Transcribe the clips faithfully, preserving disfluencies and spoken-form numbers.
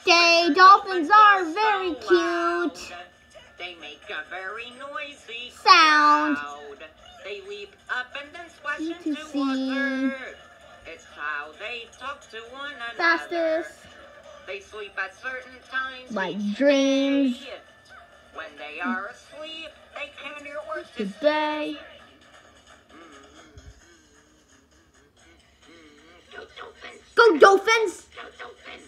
day. Dolphins are very cute. They make a very noisy sound. They leap up and then splash You into to see. water. It's how they talk to one another. Fastest. They sleep at certain times. Like dreams. When they are asleep, they can hear words Today. Go Dolphins! Go Dolphins! Go Dolphins!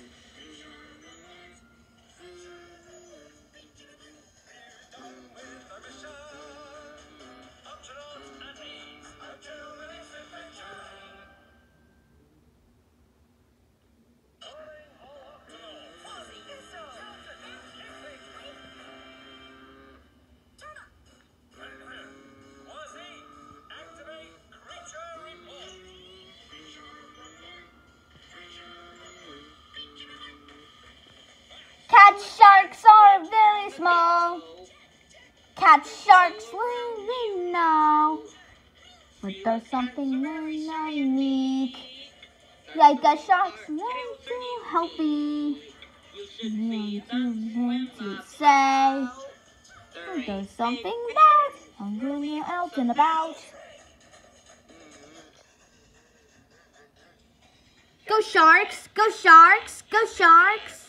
Catsharks are very small. Catsharks we know. But there's something very unique. Like a shark's very too healthy. You to say. There's something bad. I'm going out and about. Go Sharks! Go Sharks! Go Sharks!